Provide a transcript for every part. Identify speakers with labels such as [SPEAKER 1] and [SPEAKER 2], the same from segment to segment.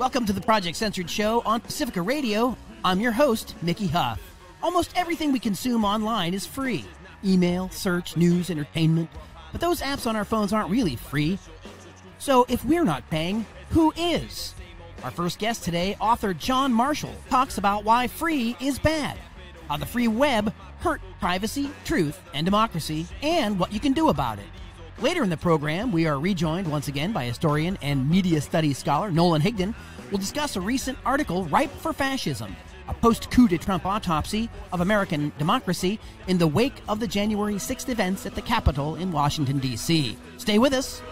[SPEAKER 1] Welcome to the Project Censored show on Pacifica Radio. I'm your host, Mickey Huff. Almost everything we consume online is free. Email, search, news, entertainment. But those apps on our phones aren't really free. So if we're not paying, who is? Our first guest today, author John Marshall, talks about why free is bad, how the free web hurt privacy, truth, and democracy, and what you can do about it. Later in the program, we are rejoined once again by historian and media studies scholar Nolan Higdon. We'll discuss a recent article ripe for fascism, a post-coup de Trump autopsy of American democracy in the wake of the January 6th events at the Capitol in Washington, D.C. Stay with us.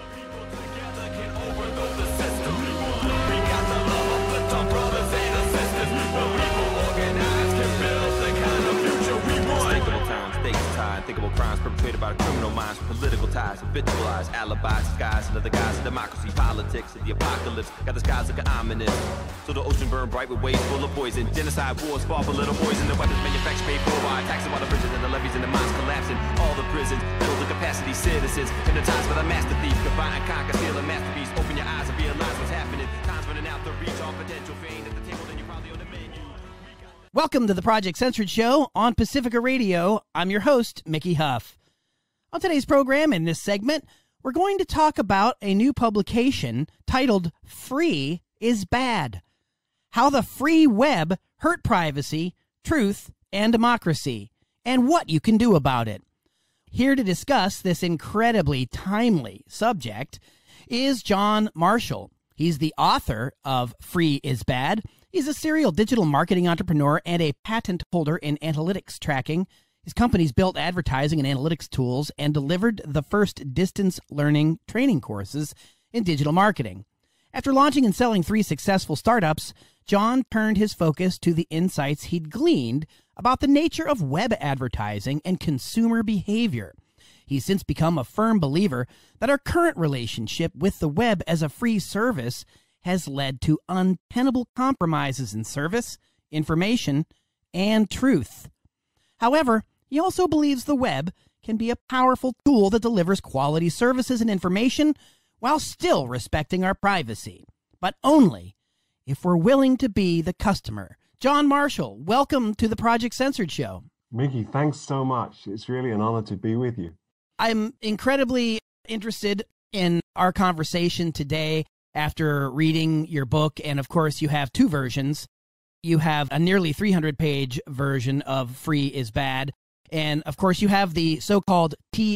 [SPEAKER 2] Unthinkable crimes perpetrated by criminal minds, political ties, habitualized alibis, disguised under the guise of democracy, politics, and the apocalypse. Got the skies looking ominous. So the ocean burned bright with waves full of poison. Genocide wars fought for little boys, and the weapons manufactured paid for by taxing all the bridges and the levees and the mines collapsing. All the prisons filled with capacity citizens, hypnotized by the master thief. Combine and conquer, steal a masterpiece. Open your eyes and realize what's happening. Time's running out to reach all potential. Fame at the table, then you're probably on the menu.
[SPEAKER 1] Welcome to the Project Censored show on Pacifica Radio. I'm your host, Mickey Huff. On today's program, in this segment, we're going to talk about a new publication titled Free is Bad: How the Free Web Hurt Privacy, Truth, and Democracy, and what you can do about it. Here to discuss this incredibly timely subject is John Marshall. He's the author of Free is Bad. He's a serial digital marketing entrepreneur and a patent holder in analytics tracking. His company's built advertising and analytics tools and delivered the first distance learning training courses in digital marketing. After launching and selling 3 successful startups, John turned his focus to the insights he'd gleaned about the nature of web advertising and consumer behavior. He's since become a firm believer that our current relationship with the web as a free service has led to untenable compromises in service, information, and truth. However, he also believes the web can be a powerful tool that delivers quality services and information while still respecting our privacy, but only if we're willing to be the customer. John Marshall, welcome to the Project Censored show.
[SPEAKER 3] Mickey, thanks so much. It's really an honor to be with you.
[SPEAKER 1] I'm incredibly interested in our conversation today after reading your book, and of course you have 2 versions. You have a nearly 300-page version of Free is Bad, and of course you have the so-called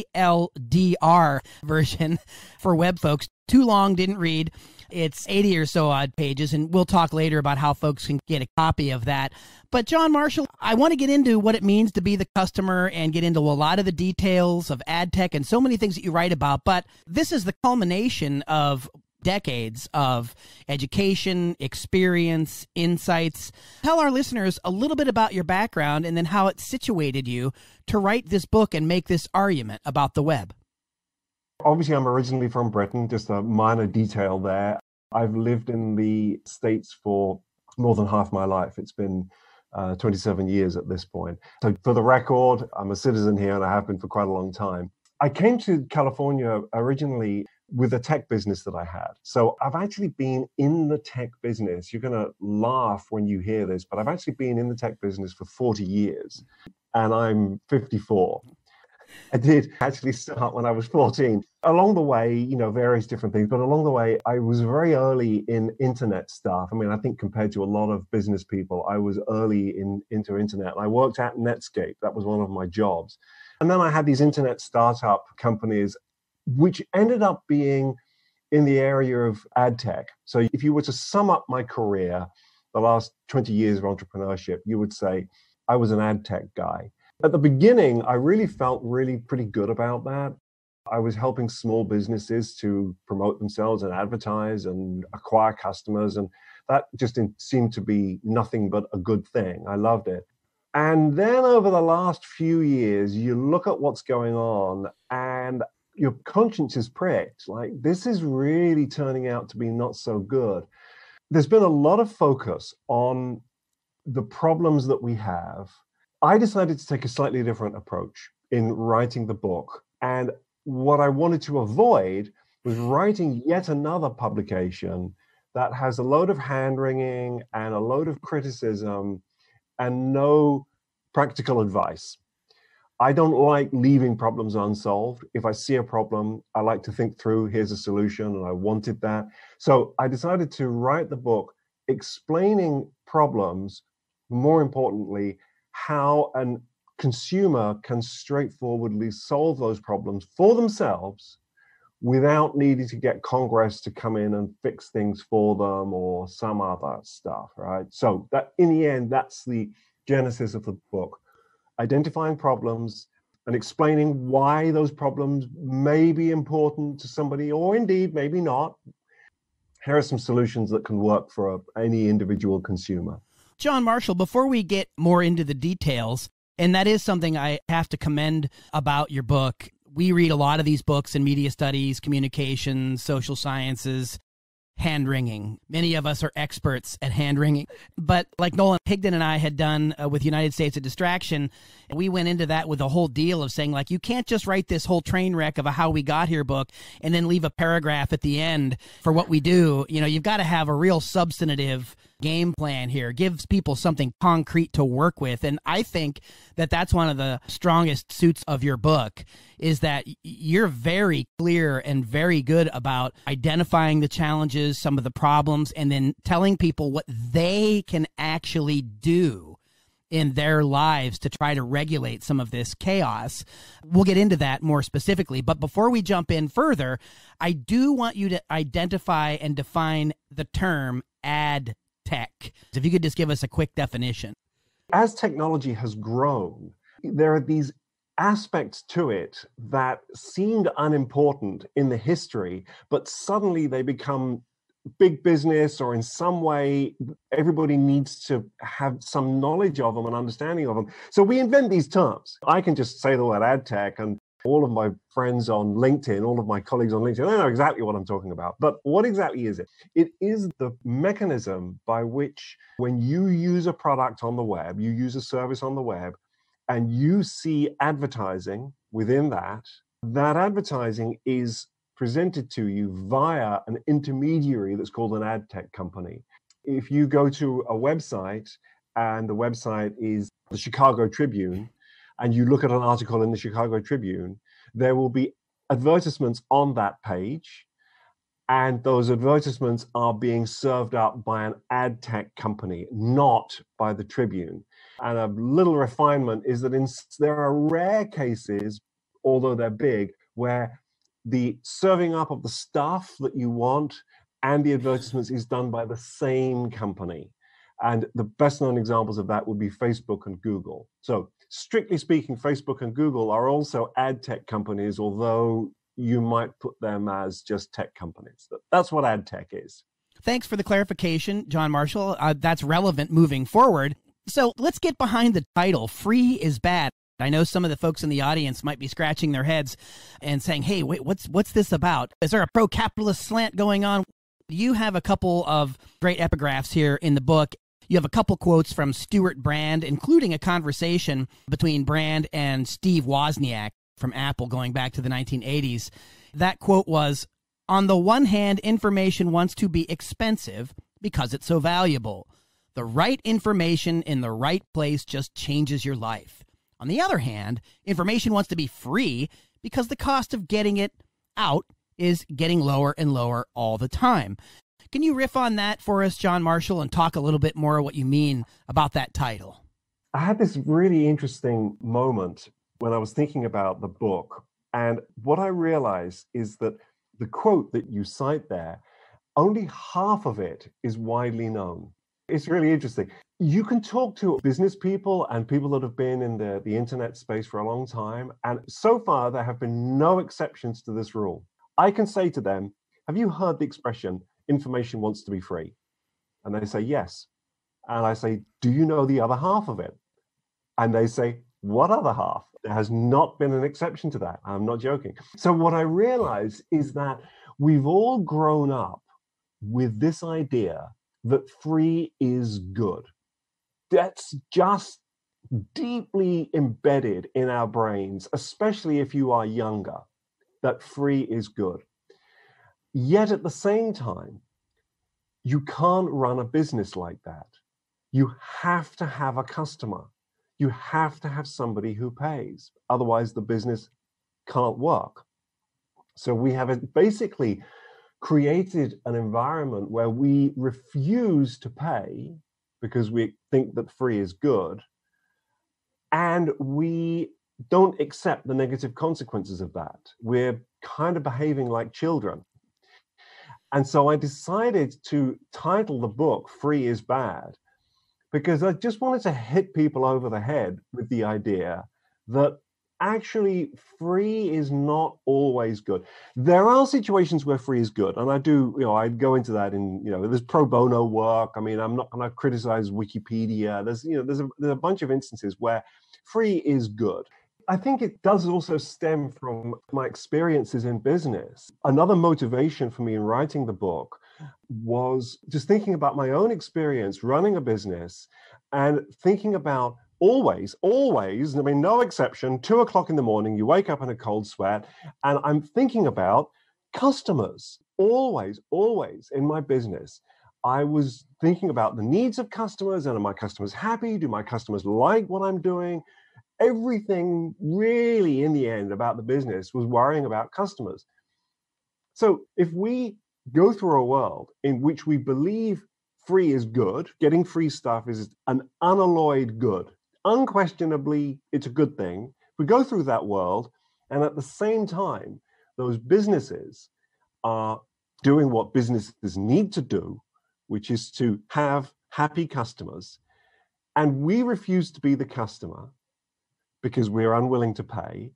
[SPEAKER 1] TLDR version for web folks. Too long, didn't read. It's 80 or so odd pages, and we'll talk later about how folks can get a copy of that. But John Marshall, I want to get into what it means to be the customer and get into a lot of the details of ad tech and so many things that you write about. But this is the culmination of decades of education, experience, insights. Tell our listeners a little bit about your background and then how it situated you to write this book and make this argument about the web.
[SPEAKER 3] Obviously, I'm originally from Britain, just a minor detail there. I've lived in the States for more than half my life. It's been 27 years at this point. So for the record, I'm a citizen here and I have been for quite a long time. I came to California originally with a tech business that I had. So I've actually been in the tech business. You're going to laugh when you hear this, but I've actually been in the tech business for 40 years and I'm 54. I did actually start when I was 14. Along the way, various different things, but along the way, I was very early in internet stuff. I mean, I think compared to a lot of business people, I was early into internet. I worked at Netscape. That was one of my jobs. And then I had these internet startup companies, which ended up being in the area of ad tech. So if you were to sum up my career, the last 20 years of entrepreneurship, you would say I was an ad tech guy. At the beginning, I really felt pretty good about that. I was helping small businesses to promote themselves and advertise and acquire customers. And that just seemed to be nothing but a good thing. I loved it. And then over the last few years, you look at what's going on and your conscience is pricked. Like, this is really turning out to be not so good. There's been a lot of focus on the problems that we have. I decided to take a slightly different approach in writing the book. And what I wanted to avoid was writing yet another publication that has a load of hand-wringing and a load of criticism and no practical advice. I don't like leaving problems unsolved. If I see a problem, I like to think through, here's a solution, and I wanted that. So I decided to write the book explaining problems, more importantly, how a consumer can straightforwardly solve those problems for themselves without needing to get Congress to come in and fix things for them or some other stuff, right? So that, in the end, that's the genesis of the book. Identifying problems and explaining why those problems may be important to somebody, or indeed maybe not. Here are some solutions that can work for any individual consumer.
[SPEAKER 1] John Marshall, before we get more into the details, and that is something I have to commend about your book. We read a lot of these books in media studies, communications, social sciences, hand-wringing. Many of us are experts at hand-wringing. But like Nolan Higdon and I had done with United States of Distraction, we went into that with a whole deal of saying, like, you can't just write this whole train wreck of a How We Got Here book and then leave a paragraph at the end for what we do. You know, you've got to have a real substantive game plan here. Gives people something concrete to work with. And I think that that's one of the strongest suits of your book, is that you're very clear and very good about identifying the challenges, some of the problems, and then telling people what they can actually do in their lives to try to regulate some of this chaos. We'll get into that more specifically. But before we jump in further, I do want you to identify and define the term ad tech. If you could just give us a quick definition.
[SPEAKER 3] As technology has grown, there are these aspects to it that seemed unimportant in the history, but suddenly they become big business, or in some way everybody needs to have some knowledge of them and understanding of them. So we invent these terms. I can just say the word ad tech, and all of my friends on LinkedIn, all of my colleagues on LinkedIn, they know exactly what I'm talking about. But what exactly is it? It is the mechanism by which, when you use a product on the web, you use a service on the web, and you see advertising within that, that advertising is presented to you via an intermediary that's called an ad tech company. If you go to a website and the website is the Chicago Tribune, and you look at an article in the Chicago Tribune, there will be advertisements on that page, and those advertisements are being served up by an ad tech company, not by the Tribune. And a little refinement is that there are rare cases, although they're big, where the serving up of the stuff that you want and the advertisements is done by the same company. And the best known examples of that would be Facebook and Google. So strictly speaking, Facebook and Google are also ad tech companies, although you might put them as just tech companies. That's what ad tech is.
[SPEAKER 1] Thanks for the clarification, John Marshall. That's relevant moving forward. So let's get behind the title, Free is Bad. I know some of the folks in the audience might be scratching their heads and saying, hey, wait, what's this about? Is there a pro-capitalist slant going on? You have a couple of great epigraphs here in the book. You have a couple quotes from Stuart Brand, including a conversation between Brand and Steve Wozniak from Apple going back to the 1980s. That quote was, "On the one hand, information wants to be expensive because it's so valuable. The right information in the right place just changes your life. On the other hand, information wants to be free because the cost of getting it out is getting lower and lower all the time." Can you riff on that for us, John Marshall, and talk a little bit more what you mean about that title?
[SPEAKER 3] I had this really interesting moment when I was thinking about the book. And what I realized is that the quote that you cite there, only half of it is widely known. It's really interesting. You can talk to business people and people that have been in the internet space for a long time. And so far, there have been no exceptions to this rule. I can say to them, have you heard the expression, information wants to be free? And they say, yes. And I say, do you know the other half of it? And they say, what other half? There has not been an exception to that. I'm not joking. So what I realize is that we've all grown up with this idea that free is good. That's just deeply embedded in our brains, especially if you are younger, that free is good. Yet at the same time, you can't run a business like that. You have to have a customer. You have to have somebody who pays. Otherwise, the business can't work. So we have basically created an environment where we refuse to pay because we think that free is good. And we don't accept the negative consequences of that. We're kind of behaving like children. And so I decided to title the book Free is Bad, because I just wanted to hit people over the head with the idea that actually free is not always good. There are situations where free is good. And I go into that in, there's pro bono work. I mean, I'm not going to criticize Wikipedia. There's a bunch of instances where free is good. I think it does also stem from my experiences in business. Another motivation for me in writing the book was just thinking about my own experience running a business and thinking about always, I mean, no exception, 2:00 in the morning, you wake up in a cold sweat, and I'm thinking about customers. Always in my business, I was thinking about the needs of customers, and are my customers happy? Do my customers like what I'm doing? Everything really in the end about the business was worrying about customers. So if we go through a world in which we believe free is good, getting free stuff is an unalloyed good, unquestionably it's a good thing. We go through that world, and at the same time, those businesses are doing what businesses need to do, which is to have happy customers, and we refuse to be the customer because we're unwilling to pay,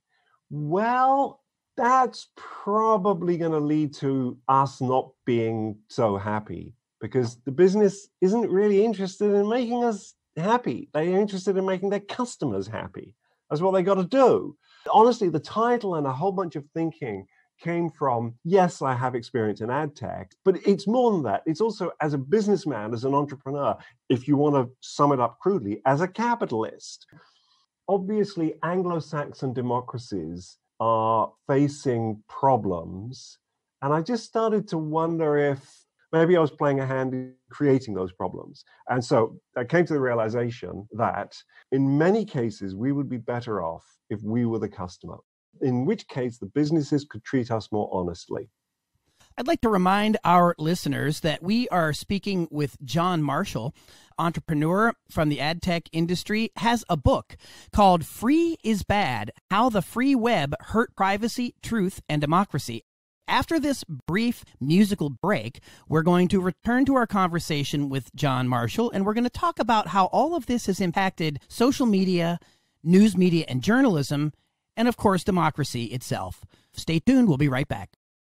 [SPEAKER 3] well, that's probably going to lead to us not being so happy, because the business isn't really interested in making us happy. They're interested in making their customers happy. That's what they got to do. Honestly, the title and a whole bunch of thinking came from, yes, I have experience in ad tech, but it's more than that. It's also as a businessman, as an entrepreneur, if you want to sum it up crudely, as a capitalist. Obviously, Anglo-Saxon democracies are facing problems. And I just started to wonder if maybe I was playing a hand in creating those problems. And so I came to the realization that in many cases, we would be better off if we were the customer, in which case the businesses could treat us more honestly.
[SPEAKER 1] I'd like to remind our listeners that we are speaking with John Marshall, entrepreneur from the ad tech industry, has a book called Free is Bad: How the Free Web Hurt Privacy, Truth, and Democracy. After this brief musical break, we're going to return to our conversation with John Marshall, and we're going to talk about how all of this has impacted social media, news media, and journalism, and of course, democracy itself. Stay tuned. We'll be right back.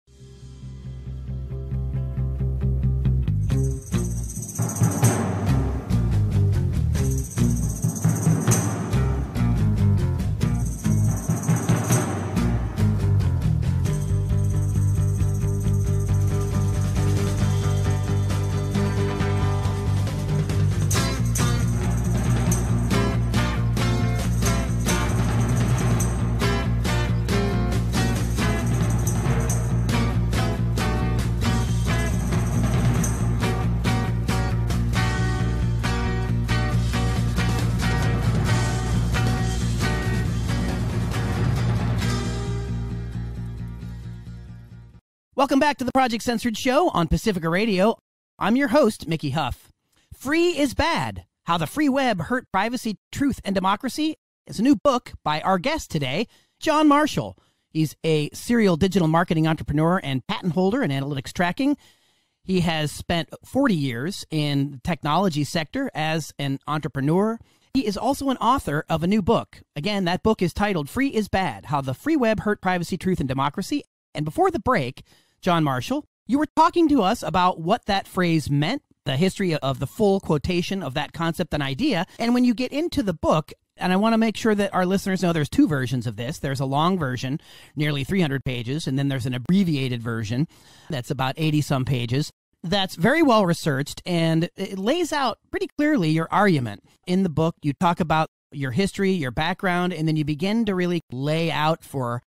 [SPEAKER 1] Welcome back to the Project Censored show on Pacifica Radio. I'm your host, Mickey Huff. Free is Bad: How the Free Web Hurt Privacy, Truth, and Democracy is a new book by our guest today, John Marshall. He's a serial digital marketing entrepreneur and patent holder in analytics tracking. He has spent 40 years in the technology sector as an entrepreneur. He is also an author of a new book. Again, that book is titled Free is Bad: How the Free Web Hurt Privacy, Truth, and Democracy. And before the break, John Marshall, you were talking to us about what that phrase meant, the history of the full quotation of that concept and idea. And when you get into the book, and I want to make sure that our listeners know there's two versions of this. There's a long version, nearly 300 pages, and then there's an abbreviated version that's about 80-some pages. That's very well researched, and it lays out pretty clearly your argument. In the book, you talk about your history, your background, and then you begin to really lay out for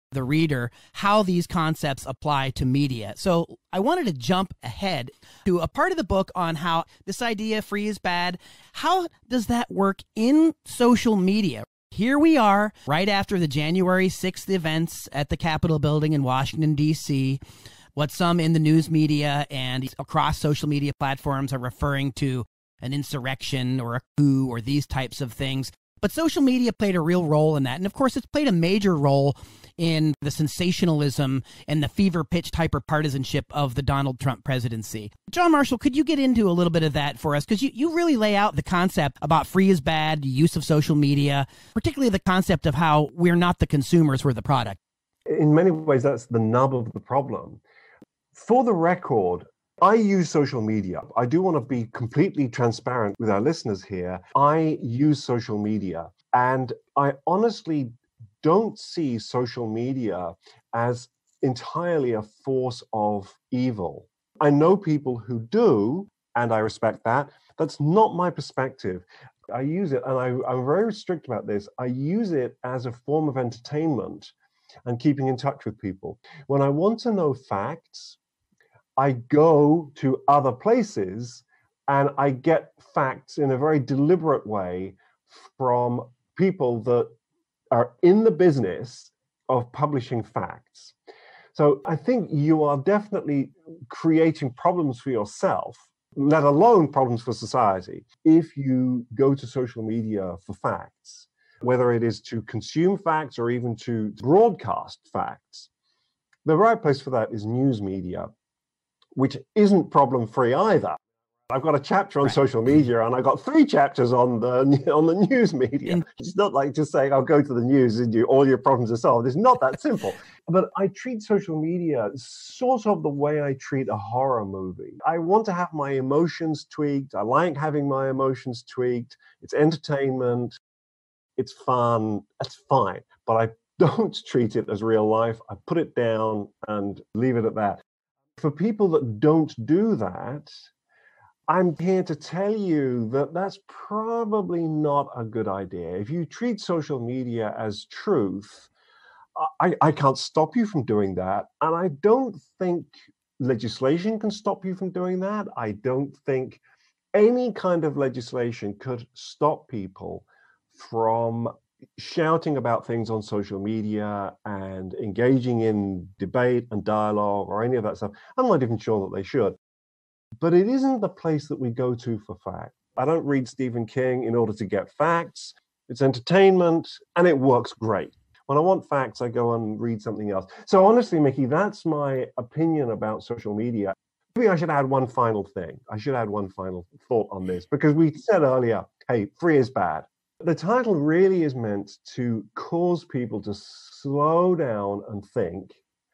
[SPEAKER 1] the reader how these concepts apply to media. So I wanted to jump ahead to a part of the book on how this idea free is bad. How does that work in social media? Here we are right after the January 6th events at the Capitol building in Washington, D.C., what some in the news media and across social media platforms are referring to an insurrection or a coup or these types of things. But social media played a real role in that. And of course, it's played a major role in the sensationalism and the fever-pitched hyper-partisanship of the Donald Trump presidency. John Marshall, could you get into a little bit of that for us? Because you really lay out the concept about free is bad, use of social media, particularly the concept of how we're not the consumers, we're the product.
[SPEAKER 3] In many ways, that's the nub of the problem. For the record, I use social media. I do want to be completely transparent with our listeners here. I use social media, and I honestly don't see social media as entirely a force of evil. I know people who do, and I respect that. That's not my perspective. I use it, and I'm very strict about this. I use it as a form of entertainment and keeping in touch with people. When I want to know facts, I go to other places and I get facts in a very deliberate way from people that are in the business of publishing facts. So I think you are definitely creating problems for yourself, let alone problems for society, if you go to social media for facts, whether it is to consume facts or even to broadcast facts. The right place for that is news media, which isn't problem-free either. I've got a chapter on social media, and I got 3 chapters on the news media. It's not like just saying, "I'll go to the news and all your problems are solved." It's not that simple. But I treat social media sort of the way I treat a horror movie. I want to have my emotions tweaked. I like having my emotions tweaked. It's entertainment. It's fun. That's fine. But I don't treat it as real life. I put it down and leave it at that. For people that don't do that, I'm here to tell you that that's probably not a good idea. If you treat social media as truth, I can't stop you from doing that. And I don't think legislation can stop you from doing that. I don't think any kind of legislation could stop people from shouting about things on social media and engaging in debate and dialogue or any of that stuff. I'm not even sure that they should. But it isn't the place that we go to for facts. I don't read Stephen King in order to get facts. It's entertainment, and it works great. When I want facts, I go and read something else. So honestly, Mickey, that's my opinion about social media. Maybe I should add one final thing. I should add one final thought on this, because we said earlier, hey, free is bad. The title really is meant to cause people to slow down and think.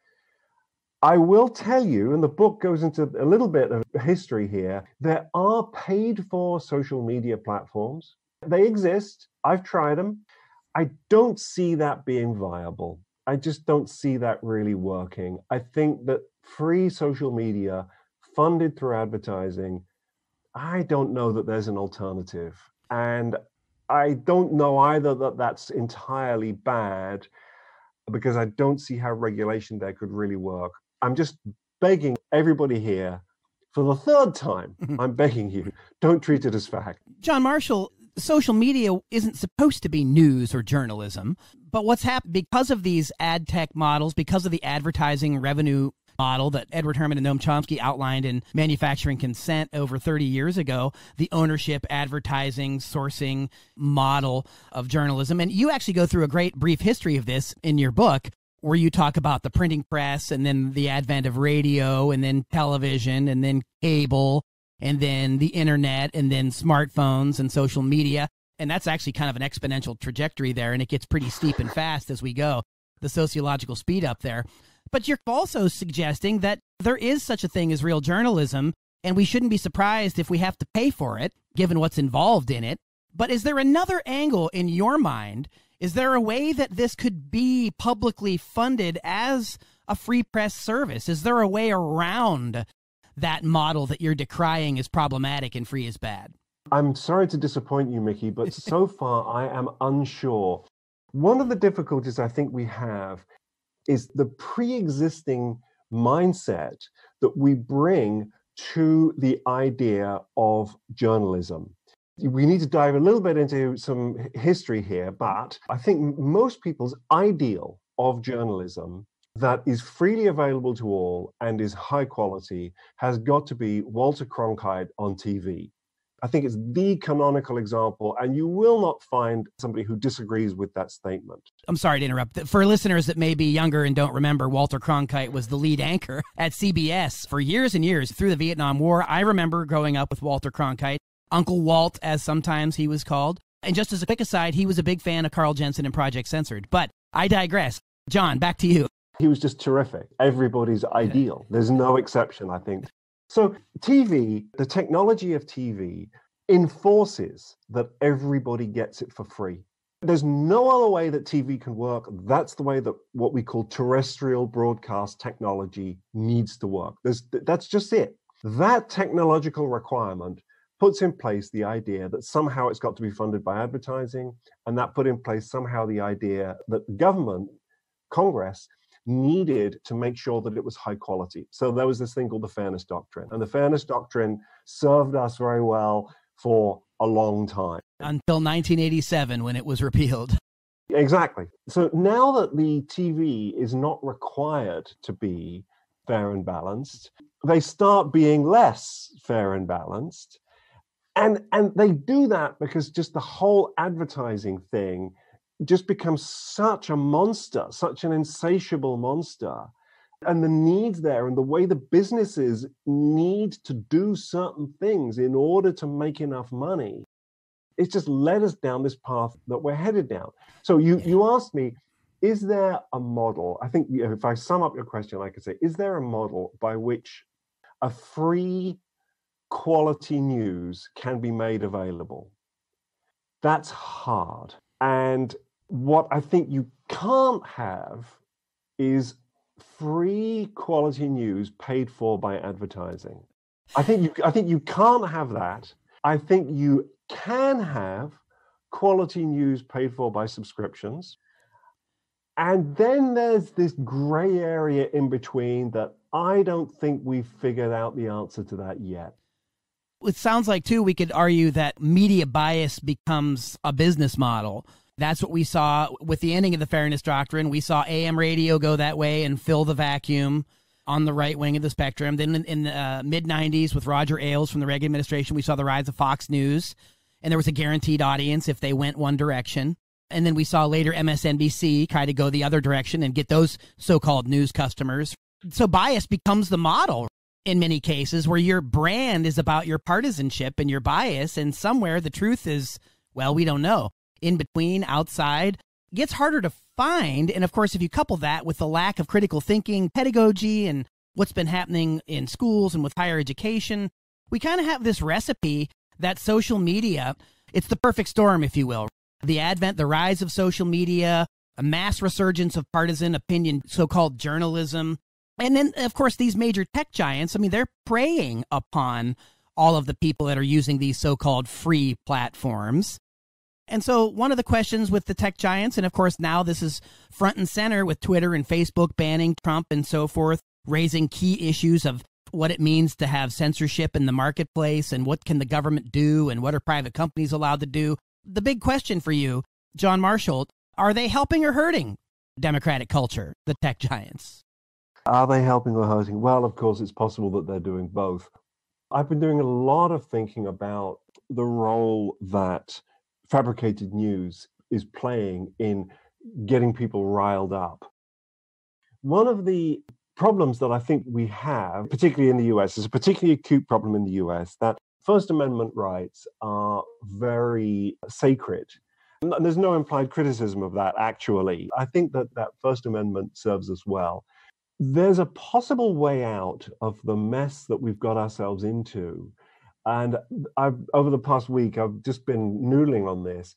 [SPEAKER 3] I will tell you, and the book goes into a little bit of history here, there are paid for social media platforms. They exist. I've tried them. I don't see that being viable. I just don't see that really working. I think that free social media funded through advertising, I don't know that there's an alternative. And I don't know either that that's entirely bad, because I don't see how regulation there could really work. I'm just begging everybody here for the 3rd time. I'm begging you, don't treat it as fact.
[SPEAKER 1] John Marshall, social media isn't supposed to be news or journalism, but what's happened because of these ad tech models, because of the advertising revenue model that Edward Herman and Noam Chomsky outlined in Manufacturing Consent over 30 years ago, the ownership, advertising, sourcing model of journalism. And you actually go through a great brief history of this in your book, where you talk about the printing press and then the advent of radio and then television and then cable and then the internet and then smartphones and social media. And that's actually kind of an exponential trajectory there, and it gets pretty steep and fast as we go, the sociological speed up there. But you're also suggesting that there is such a thing as real journalism, and we shouldn't be surprised if we have to pay for it, given what's involved in it. But is there another angle in your mind? Is there a way that this could be publicly funded as a free press service? Is there a way around that model that you're decrying as problematic and free is bad?
[SPEAKER 3] I'm sorry to disappoint you, Mickey, but so far I am unsure. One of the difficulties I think we have is the pre-existing mindset that we bring to the idea of journalism. We need to dive a little bit into some history here, but I think most people's ideal of journalism that is freely available to all and is high quality has got to be Walter Cronkite on TV. I think it's the canonical example, and you will not find somebody who disagrees with that statement.
[SPEAKER 1] I'm sorry to interrupt. For listeners that may be younger and don't remember, Walter Cronkite was the lead anchor at CBS for years and years through the Vietnam War. I remember growing up with Walter Cronkite, Uncle Walt, as sometimes he was called. And just as a quick aside, he was a big fan of Carl Jensen and Project Censored. But I digress. John, back to you.
[SPEAKER 3] He was just terrific. Everybody's ideal. There's no exception, I think. So TV, the technology of TV, enforces that everybody gets it for free. There's no other way that TV can work. That's the way that what we call terrestrial broadcast technology needs to work. That's just it. That technological requirement puts in place the idea that somehow it's got to be funded by advertising, and that put in place somehow the idea that government, Congress, needed to make sure that it was high quality. So there was this thing called the Fairness Doctrine, and the Fairness Doctrine served us very well for a long time.
[SPEAKER 1] Until 1987, when it was repealed.
[SPEAKER 3] Exactly. So now that the TV is not required to be fair and balanced, they start being less fair and balanced. And they do that because just the whole advertising thing just becomes such a monster, such an insatiable monster. And the needs there and the way the businesses need to do certain things in order to make enough money, it's just led us down this path that we're headed down. So you asked me, is there a model? I think if I sum up your question, I could say, is there a model by which a free quality news can be made available? That's hard. And what I think you can't have is free quality news paid for by advertising. I think you can't have that. I think you can have quality news paid for by subscriptions. And then there's this gray area in between that I don't think we've figured out the answer to that yet.
[SPEAKER 1] It sounds like, too, we could argue that media bias becomes a business model. That's what we saw with the ending of the Fairness Doctrine. We saw AM radio go that way and fill the vacuum on the right wing of the spectrum. Then in the mid-'90s with Roger Ailes from the Reagan administration, we saw the rise of Fox News, and there was a guaranteed audience if they went one direction. And then we saw later MSNBC kind of go the other direction and get those so-called news customers. So bias becomes the model in many cases, where your brand is about your partisanship and your bias, and somewhere the truth is, well, we don't know. In between, outside, it gets harder to find. And of course, if you couple that with the lack of critical thinking, pedagogy, and what's been happening in schools and with higher education, we kind of have this recipe that social media, it's the perfect storm, if you will. The advent, the rise of social media, a mass resurgence of partisan opinion, so-called journalism. And then, of course, these major tech giants, I mean, they're preying upon all of the people that are using these so-called free platforms. And so one of the questions with the tech giants, and of course now this is front and center with Twitter and Facebook banning Trump and so forth, raising key issues of what it means to have censorship in the marketplace and what can the government do and what are private companies allowed to do. The big question for you, John Marshall, are they helping or hurting democratic culture, the tech giants?
[SPEAKER 3] Are they helping or hurting? Well, of course, it's possible that they're doing both. I've been doing a lot of thinking about the role that fabricated news is playing in getting people riled up. One of the problems that I think we have, particularly in the US, is a particularly acute problem in the US, that First Amendment rights are very sacred. And there's no implied criticism of that, actually. I think that First Amendment serves us well. There's a possible way out of the mess that we've got ourselves into. And over the past week, I've just been noodling on this.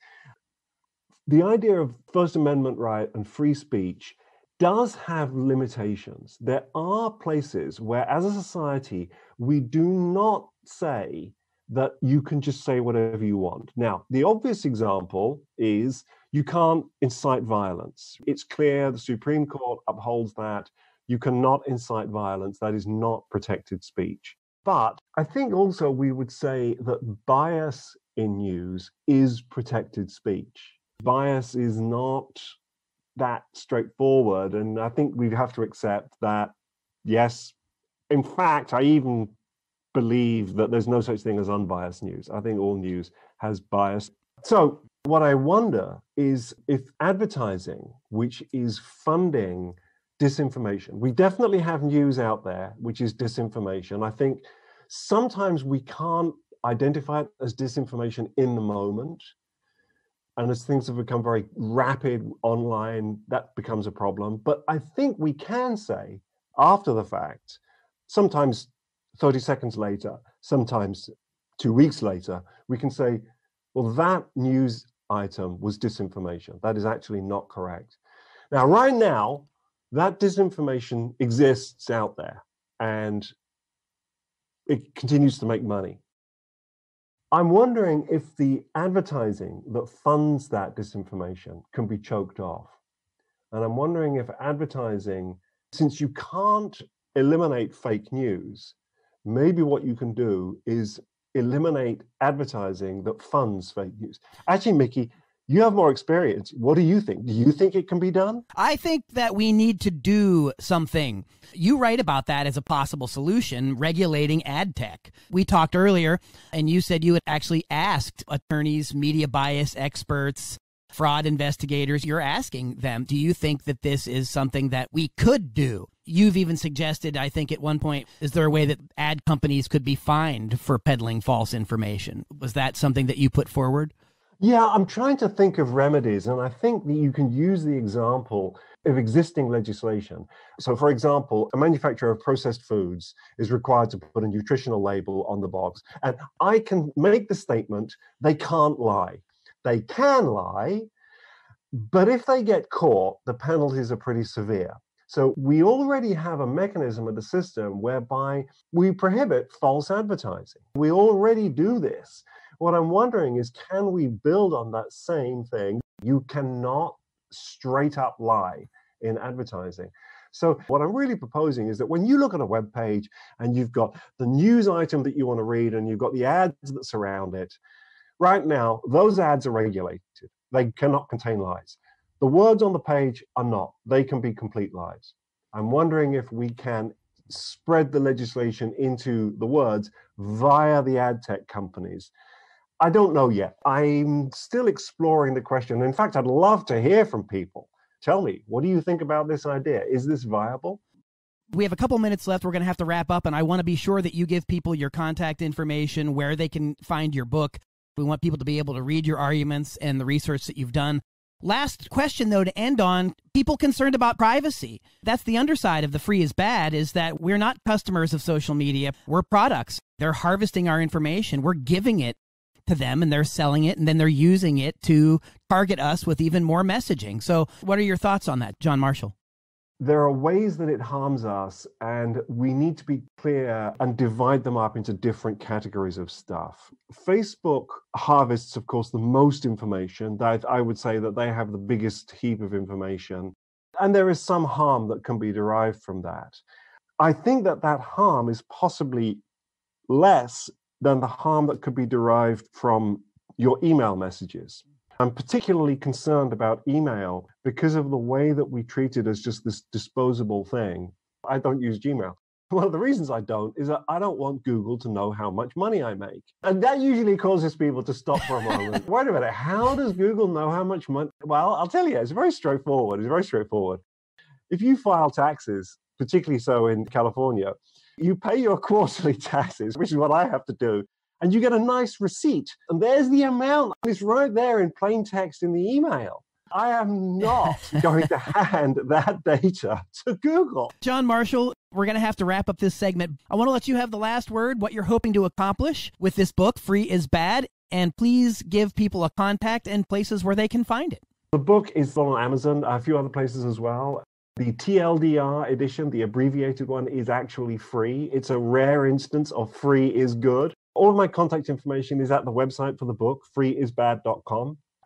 [SPEAKER 3] The idea of First Amendment right and free speech does have limitations. There are places where, as a society, we do not say that you can just say whatever you want. Now, the obvious example is You can't incite violence. It's clear the Supreme Court upholds that. You cannot incite violence. That is not protected speech. But I think also we would say that bias in news is protected speech. Bias is not that straightforward. And I think we have to accept that, yes, in fact, I even believe that there's no such thing as unbiased news. I think all news has bias. So what I wonder is if advertising, which is funding disinformation, we definitely have news out there, which is disinformation. I think sometimes we can't identify it as disinformation in the moment. And as things have become very rapid online, that becomes a problem. But I think we can say after the fact, sometimes 30 seconds later, sometimes 2 weeks later, we can say, well, that news item was disinformation. That is actually not correct. Now, right now, that disinformation exists out there and it continues to make money. I'm wondering if the advertising that funds that disinformation can be choked off. And I'm wondering if advertising, since you can't eliminate fake news, maybe what you can do is eliminate advertising that funds fake news. Actually, Mickey, you have more experience. What do you think? Do you think it can be done?
[SPEAKER 1] I think that we need to do something. You write about that as a possible solution, regulating ad tech. We talked earlier, and you said you had actually asked attorneys, media bias experts, fraud investigators. You're asking them, do you think that this is something that we could do? You've even suggested, I think at one point, is there a way that ad companies could be fined for peddling false information? Was that something that you put forward?
[SPEAKER 3] Yeah, I'm trying to think of remedies, and I think that you can use the example of existing legislation. So, for example, a manufacturer of processed foods is required to put a nutritional label on the box. And I can make the statement, they can't lie. They can lie, but if they get caught, the penalties are pretty severe. So we already have a mechanism of the system whereby we prohibit false advertising. We already do this. What I'm wondering is, can we build on that same thing? You cannot straight up lie in advertising. So what I'm really proposing is that when you look at a web page and you've got the news item that you want to read and you've got the ads that surround it, right now, those ads are regulated. They cannot contain lies. The words on the page are not. They can be complete lies. I'm wondering if we can spread the legislation into the words via the ad tech companies. I don't know yet. I'm still exploring the question. In fact, I'd love to hear from people. Tell me, what do you think about this idea? Is this viable?
[SPEAKER 1] We have a couple minutes left. We're going to have to wrap up, and I want to be sure that you give people your contact information, where they can find your book. We want people to be able to read your arguments and the research that you've done. Last question, though, to end on, people concerned about privacy. That's the underside of the free is bad, is that we're not customers of social media. We're products. They're harvesting our information. We're giving it to them, and they're selling it, and then they're using it to target us with even more messaging. So what are your thoughts on that, John Marshall?
[SPEAKER 3] There are ways that it harms us, and we need to be clear and divide them up into different categories of stuff. Facebook harvests, of course, the most information. That I would say that they have the biggest heap of information, and there is some harm that can be derived from that. I think that that harm is possibly less than the harm that could be derived from your email messages. I'm particularly concerned about email because of the way that we treat it as just this disposable thing. I don't use Gmail. One of the reasons I don't is that I don't want Google to know how much money I make. And that usually causes people to stop for a moment. Wait a minute, how does Google know how much money? Well, I'll tell you, it's very straightforward. It's very straightforward. If you file taxes, particularly so in California, you pay your quarterly taxes, which is what I have to do, and you get a nice receipt. And there's the amount. It's right there in plain text in the email. I am not going to hand that data to Google.
[SPEAKER 1] John Marshall, we're going to have to wrap up this segment. I want to let you have the last word, what you're hoping to accomplish with this book, Free is Bad, and please give people a contact and places where they can find it.
[SPEAKER 3] The book is on Amazon, a few other places as well. The TLDR edition, the abbreviated one, is actually free. It's a rare instance of free is good. All of my contact information is at the website for the book, freeisbad.com.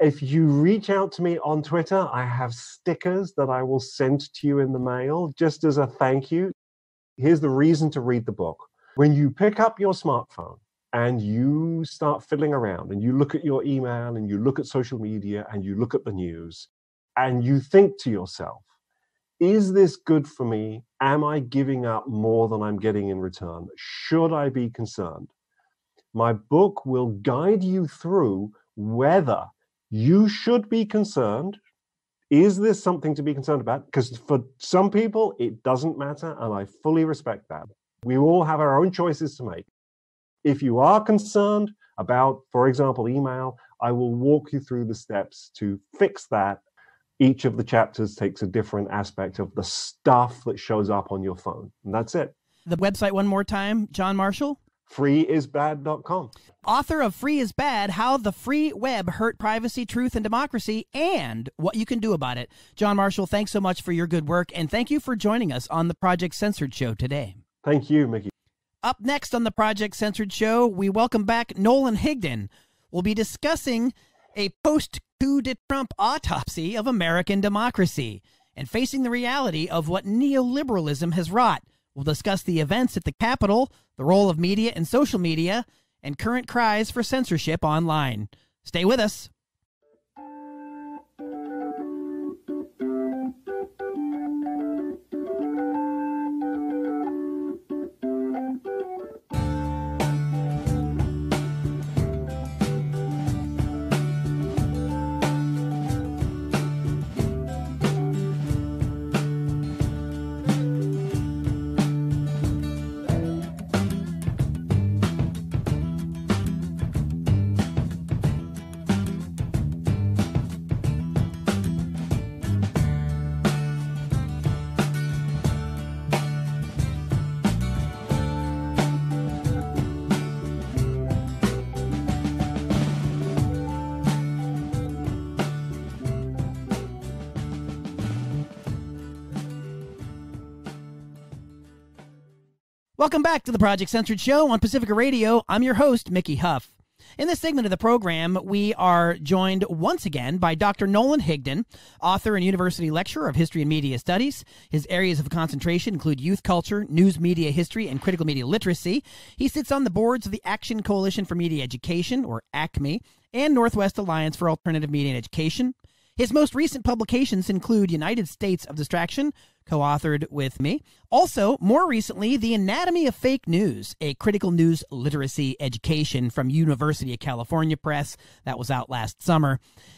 [SPEAKER 3] If you reach out to me on Twitter, I have stickers that I will send to you in the mail just as a thank you. Here's the reason to read the book. When you pick up your smartphone and you start fiddling around and you look at your email and you look at social media and you look at the news and you think to yourself, is this good for me? Am I giving up more than I'm getting in return? Should I be concerned? My book will guide you through whether you should be concerned. Is this something to be concerned about? Because for some people, it doesn't matter, and I fully respect that. We all have our own choices to make. If you are concerned about, for example, email, I will walk you through the steps to fix that. Each of the chapters takes a different aspect of the stuff that shows up on your phone, and that's it.
[SPEAKER 1] The website one more time, John Marshall?
[SPEAKER 3] freeisbad.com.
[SPEAKER 1] Author of Free is Bad, How the Free Web Hurt Privacy, Truth, and Democracy, and What You Can Do About It. John Marshall, thanks so much for your good work, and thank you for joining us on the Project Censored show today.
[SPEAKER 3] Thank you, Mickey.
[SPEAKER 1] Up next on the Project Censored show, we welcome back Nolan Higdon. We'll be discussing a post-coup de Trump autopsy of American democracy and facing the reality of what neoliberalism has wrought. We'll discuss the events at the Capitol, the role of media and social media, and current cries for censorship online. Stay with us. Welcome back to the Project Censored show on Pacifica Radio. I'm your host, Mickey Huff. In this segment of the program, we are joined once again by Dr. Nolan Higdon, author and university lecturer of history and media studies. His areas of concentration include youth culture, news media history, and critical media literacy. He sits on the boards of the Action Coalition for Media Education, or ACME, and Northwest Alliance for Alternative Media and Education. His most recent publications include United States of Distraction, co-authored with me. Also, more recently, The Anatomy of Fake News, a critical news literacy education from University of California Press. That was out last summer.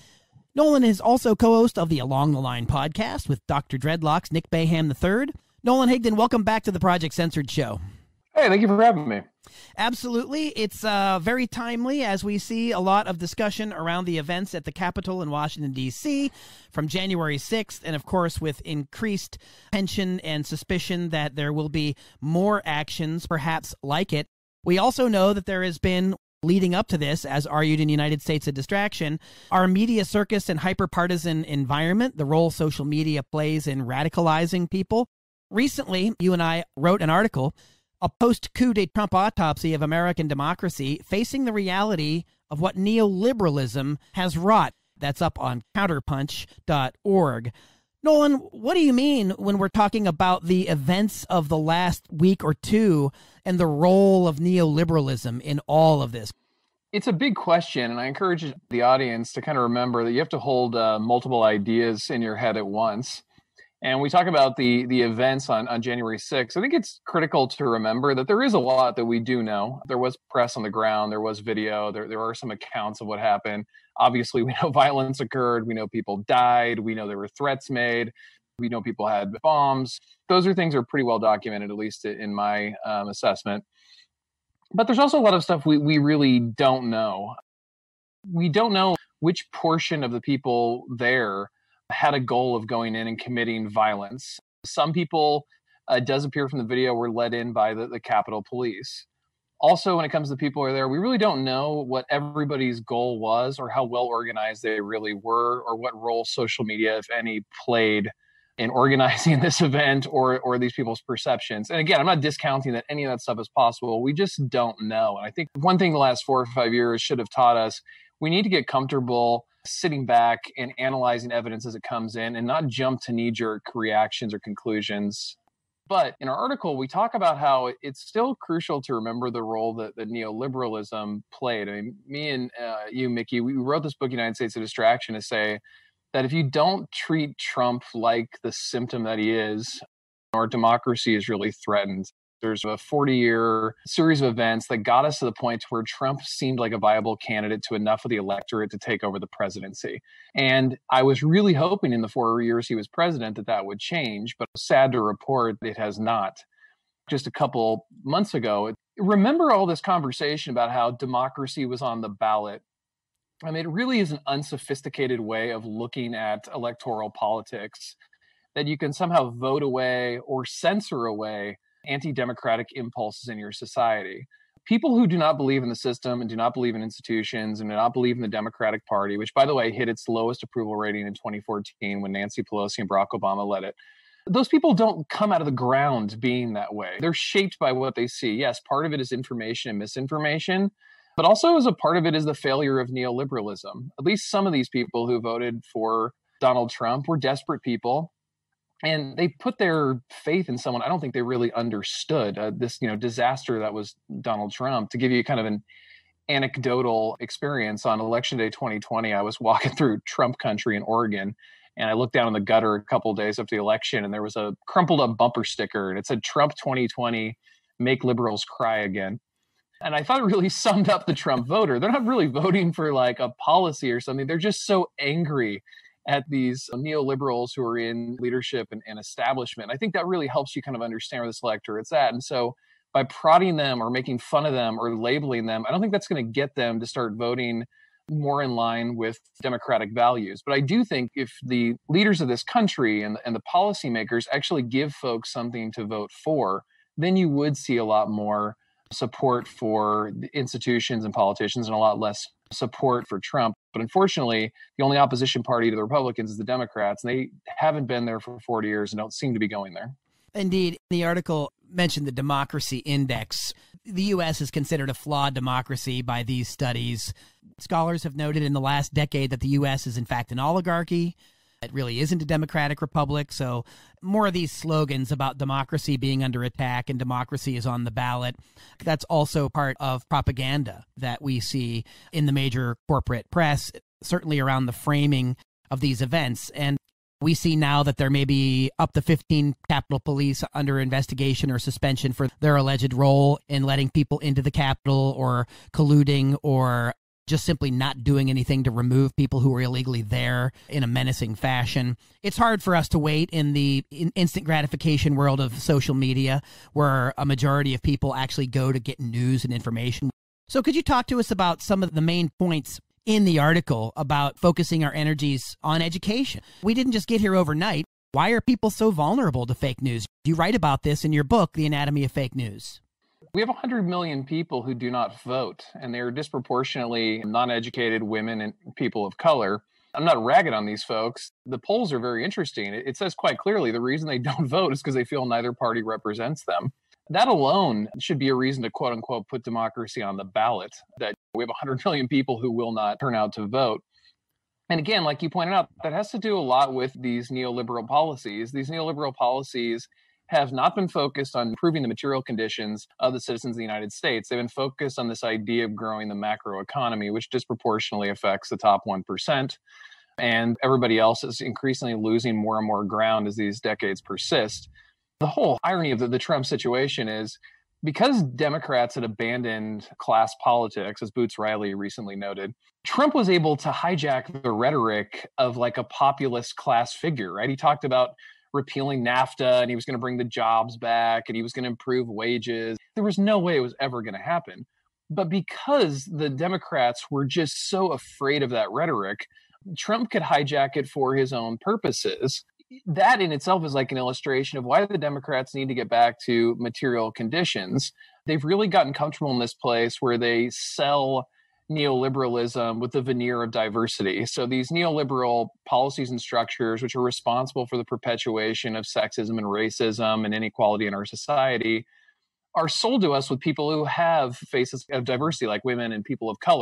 [SPEAKER 1] Nolan is also co-host of the Along the Line podcast with Dr. Dreadlock's Nick Baham III. Nolan Higdon, welcome back to the Project Censored show.
[SPEAKER 4] Hey, thank you for having me.
[SPEAKER 1] Absolutely. It's very timely as we see a lot of discussion around the events at the Capitol in Washington, D.C. from January 6th, and of course with increased tension and suspicion that there will be more actions, perhaps like it. We also know that there has been, leading up to this, as argued in United States of Distraction, our media circus and hyper-partisan environment, the role social media plays in radicalizing people. Recently, you and I wrote an article, A Post-Coup de Trump Autopsy of American Democracy, Facing the Reality of What Neoliberalism Has Wrought. That's up on counterpunch.org. Nolan, what do you mean when we're talking about the events of the last week or two and the role of neoliberalism in all of this?
[SPEAKER 4] It's a big question, and I encourage the audience to kind of remember that you have to hold multiple ideas in your head at once. And we talk about the events on January 6th. I think it's critical to remember that there is a lot that we do know. There was press on the ground. There was video. There are some accounts of what happened. Obviously, we know violence occurred. We know people died. We know there were threats made. We know people had bombs. Those are things that are pretty well documented, at least in my assessment. But there's also a lot of stuff we really don't know. We don't know which portion of the people there had a goal of going in and committing violence. Some people, it does appear from the video, were led in by the Capitol Police. Also, when it comes to people who are there, we really don't know what everybody's goal was or how well organized they really were or what role social media, if any, played in organizing this event or these people's perceptions. And again, I'm not discounting that any of that stuff is possible. We just don't know. And I think one thing the last 4 or 5 years should have taught us, we need to get comfortable sitting back and analyzing evidence as it comes in and not jump to knee-jerk reactions or conclusions. But in our article, we talk about how it's still crucial to remember the role that neoliberalism played. I mean, me and you, Mickey, we wrote this book, United States of Distraction, to say that if you don't treat Trump like the symptom that he is, our democracy is really threatened. There's a 40-year series of events that got us to the point where Trump seemed like a viable candidate to enough of the electorate to take over the presidency. And I was really hoping in the 4 years he was president that would change, but sad to report it has not. Just a couple months ago, remember all this conversation about how democracy was on the ballot. I mean, it really is an unsophisticated way of looking at electoral politics, that you can somehow vote away or censor away anti-democratic impulses in your society. People who do not believe in the system and do not believe in institutions and do not believe in the Democratic Party, which, by the way, hit its lowest approval rating in 2014 when Nancy Pelosi and Barack Obama led it, those people don't come out of the ground being that way. They're shaped by what they see. Yes, part of it is information and misinformation, but also as a part of it is the failure of neoliberalism. At least some of these people who voted for Donald Trump were desperate people. And they put their faith in someone I don't think they really understood, this disaster that was Donald Trump. To give you kind of an anecdotal experience, on Election Day 2020, I was walking through Trump country in Oregon, and I looked down in the gutter a couple of days after the election, and there was a crumpled up bumper sticker, and it said, "Trump 2020, make liberals cry again." And I thought it really summed up the Trump voter. They're not really voting for like a policy or something. They're just so angry at these neoliberals who are in leadership and establishment. I think that really helps you kind of understand where this electorate's at. And so by prodding them or making fun of them or labeling them, I don't think that's going to get them to start voting more in line with democratic values. But I do think if the leaders of this country and the policymakers actually give folks something to vote for, then you would see a lot more support for the institutions and politicians and a lot less support for Trump. But unfortunately, the only opposition party to the Republicans is the Democrats, and they haven't been there for 40 years and don't seem to be going there.
[SPEAKER 1] Indeed. The article mentioned the democracy index. The U.S. is considered a flawed democracy by these studies. Scholars have noted in the last decade that the U.S. is in fact an oligarchy. It really isn't a democratic republic. So more of these slogans about democracy being under attack and democracy is on the ballot, that's also part of propaganda that we see in the major corporate press, certainly around the framing of these events. And we see now that there may be up to 15 Capitol Police under investigation or suspension for their alleged role in letting people into the Capitol or colluding or just simply not doing anything to remove people who are illegally there in a menacing fashion. It's hard for us to wait in the instant gratification world of social media, where a majority of people actually go to get news and information. So could you talk to us about some of the main points in the article about focusing our energies on education? We didn't just get here overnight. Why are people so vulnerable to fake news? You write about this in your book, The Anatomy of Fake News.
[SPEAKER 4] We have 100 million people who do not vote, and they are disproportionately non-educated women and people of color. I'm not ragging on these folks. The polls are very interesting. It says quite clearly the reason they don't vote is because they feel neither party represents them. That alone should be a reason to, quote unquote, put democracy on the ballot, that we have 100 million people who will not turn out to vote. And again, like you pointed out, that has to do a lot with these neoliberal policies. These neoliberal policies have not been focused on improving the material conditions of the citizens of the United States. They've been focused on this idea of growing the macro economy, which disproportionately affects the top 1%. And everybody else is increasingly losing more and more ground as these decades persist. The whole irony of the Trump situation is because Democrats had abandoned class politics, as Boots Riley recently noted, Trump was able to hijack the rhetoric of like a populist class figure, right? He talked about repealing NAFTA and he was going to bring the jobs back and he was going to improve wages. There was no way it was ever going to happen. But because the Democrats were just so afraid of that rhetoric, Trump could hijack it for his own purposes. That in itself is like an illustration of why the Democrats need to get back to material conditions. They've really gotten comfortable in this place where they sell neoliberalism with the veneer of diversity. So these neoliberal policies and structures, which are responsible for the perpetuation of sexism and racism and inequality in our society, are sold to us with people who have faces of diversity, like women and people of color.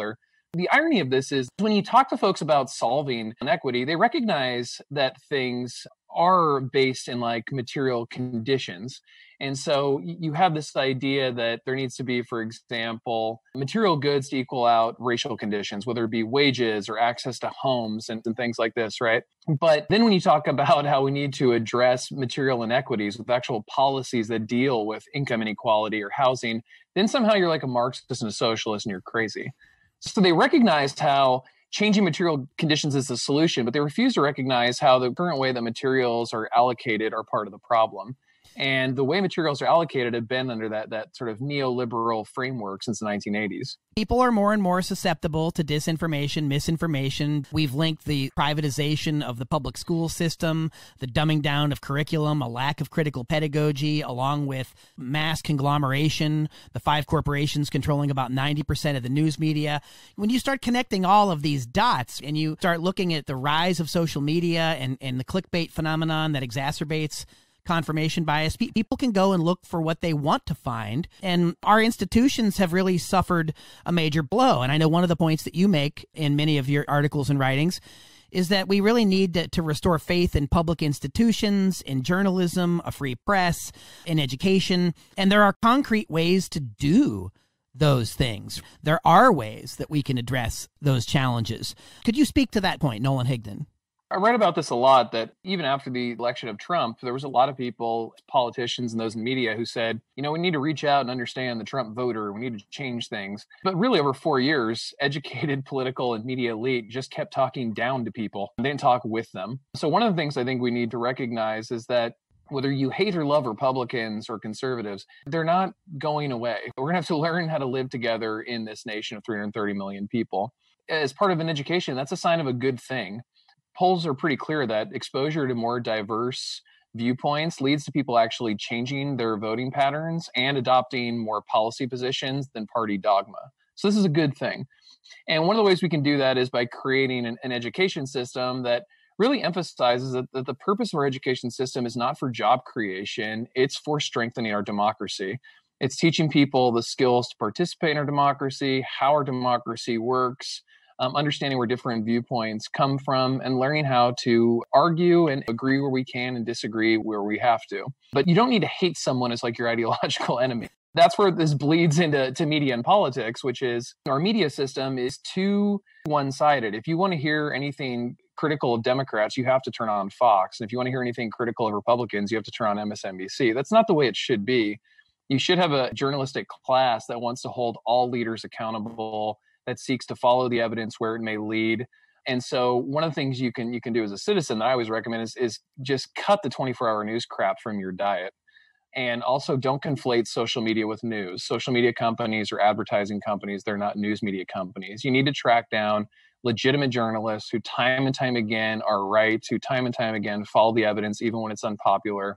[SPEAKER 4] The irony of this is when you talk to folks about solving inequity, they recognize that things are based in like material conditions. And so you have this idea that there needs to be, for example, material goods to equal out racial conditions, whether it be wages or access to homes and things like this, right? But then when you talk about how we need to address material inequities with actual policies that deal with income inequality or housing, then somehow you're like a Marxist and a socialist and you're crazy. So they recognized how changing material conditions is the solution, but they refuse to recognize how the current way that materials are allocated are part of the problem. And the way materials are allocated have been under that sort of neoliberal framework since the 1980s.
[SPEAKER 1] People are more and more susceptible to disinformation, misinformation. We've linked the privatization of the public school system, the dumbing down of curriculum, a lack of critical pedagogy, along with mass conglomeration, the 5 corporations controlling about 90% of the news media. When you start connecting all of these dots and you start looking at the rise of social media and the clickbait phenomenon that exacerbates confirmation bias, people can go and look for what they want to find. And our institutions have really suffered a major blow. And I know one of the points that you make in many of your articles and writings is that we really need to restore faith in public institutions, in journalism, a free press, in education. And there are concrete ways to do those things. There are ways that we can address those challenges. Could you speak to that point, Nolan Higdon?
[SPEAKER 4] I write about this a lot, that even after the election of Trump, there was a lot of people, politicians and those in media who said, we need to reach out and understand the Trump voter. We need to change things. But really over 4 years, educated political and media elite just kept talking down to people. They didn't talk with them. So one of the things I think we need to recognize is that whether you hate or love Republicans or conservatives, they're not going away. We're going to have to learn how to live together in this nation of 330 million people. As part of an education, that's a sign of a good thing. Polls are pretty clear that exposure to more diverse viewpoints leads to people actually changing their voting patterns and adopting more policy positions than party dogma. So this is a good thing. And one of the ways we can do that is by creating an education system that really emphasizes that the purpose of our education system is not for job creation, it's for strengthening our democracy. It's teaching people the skills to participate in our democracy, how our democracy works, understanding where different viewpoints come from, and learning how to argue and agree where we can and disagree where we have to. But you don't need to hate someone as like your ideological enemy. That's where this bleeds into media and politics, which is our media system is too one-sided. If you want to hear anything critical of Democrats, you have to turn on Fox. And if you want to hear anything critical of Republicans, you have to turn on MSNBC. That's not the way it should be. You should have a journalistic class that wants to hold all leaders accountable, that seeks to follow the evidence where it may lead. And so one of the things you can do as a citizen that I always recommend is just cut the 24-hour news crap from your diet. And also don't conflate social media with news. Social media companies or advertising companies, they're not news media companies. You need to track down legitimate journalists who time and time again are right, who time and time again follow the evidence, even when it's unpopular.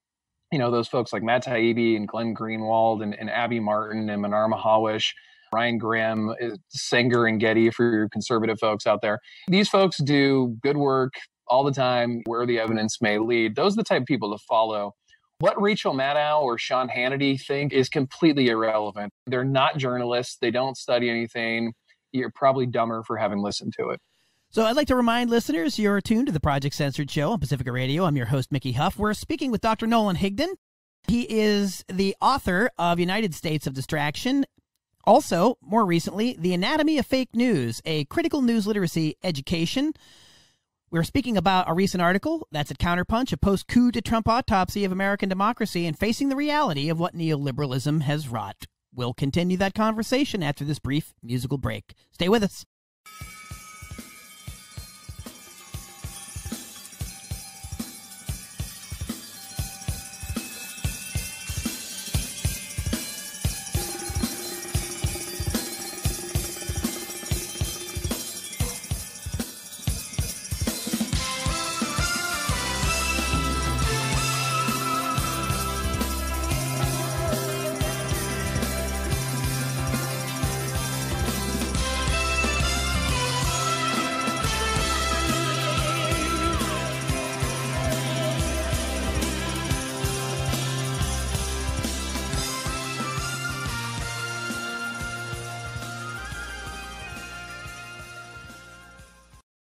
[SPEAKER 4] Those folks like Matt Taibbi and Glenn Greenwald and Abby Martin and Manar Mahawish, Ryan Graham, Sanger and Getty for your conservative folks out there. These folks do good work all the time where the evidence may lead. Those are the type of people to follow. What Rachel Maddow or Sean Hannity think is completely irrelevant. They're not journalists. They don't study anything. You're probably dumber for having listened to it.
[SPEAKER 1] So I'd like to remind listeners you're tuned to the Project Censored show on Pacifica Radio. I'm your host, Mickey Huff. We're speaking with Dr. Nolan Higdon. He is the author of United States of Distraction. Also, more recently, The Anatomy of Fake News, a critical news literacy education. We're speaking about a recent article that's at Counterpunch, a post-coup de Trump autopsy of American democracy and facing the reality of what neoliberalism has wrought. We'll continue that conversation after this brief musical break. Stay with us.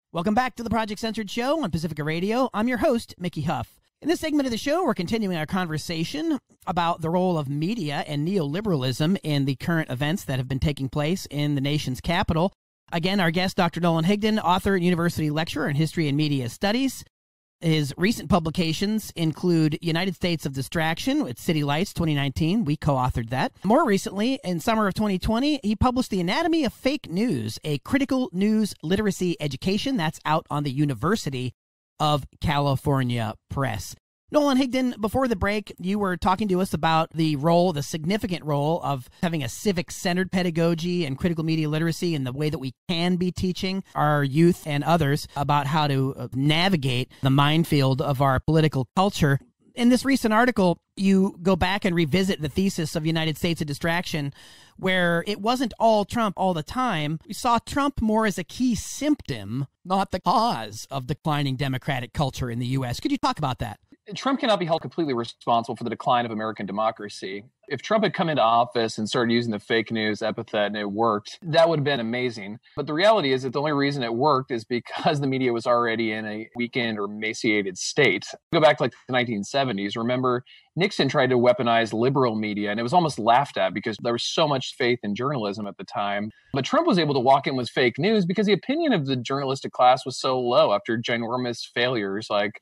[SPEAKER 1] Welcome back to the Project Censored show on Pacifica Radio. I'm your host, Mickey Huff. In this segment of the show, we're continuing our conversation about the role of media and neoliberalism in the current events that have been taking place in the nation's capital. Again, our guest, Dr. Nolan Higdon, author and university lecturer in history and media studies. His recent publications include United States of Distraction with City Lights 2019. We co-authored that. More recently, in summer of 2020, he published The Anatomy of Fake News, a critical news literacy education. That's out on the University of California Press. Nolan Higdon, before the break, you were talking to us about the significant role of having a civic-centered pedagogy and critical media literacy and the way that we can be teaching our youth and others about how to navigate the minefield of our political culture. In this recent article, you go back and revisit the thesis of United States of Distraction, where it wasn't all Trump all the time. We saw Trump more as a key symptom, not the cause of declining democratic culture in the U.S. Could you talk about that?
[SPEAKER 4] Trump cannot be held completely responsible for the decline of American democracy. If Trump had come into office and started using the fake news epithet and it worked, that would have been amazing. But the reality is that the only reason it worked is because the media was already in a weakened or emaciated state. Go back to like the 1970s. Remember, Nixon tried to weaponize liberal media, and it was almost laughed at because there was so much faith in journalism at the time. But Trump was able to walk in with fake news because the opinion of the journalistic class was so low after ginormous failures like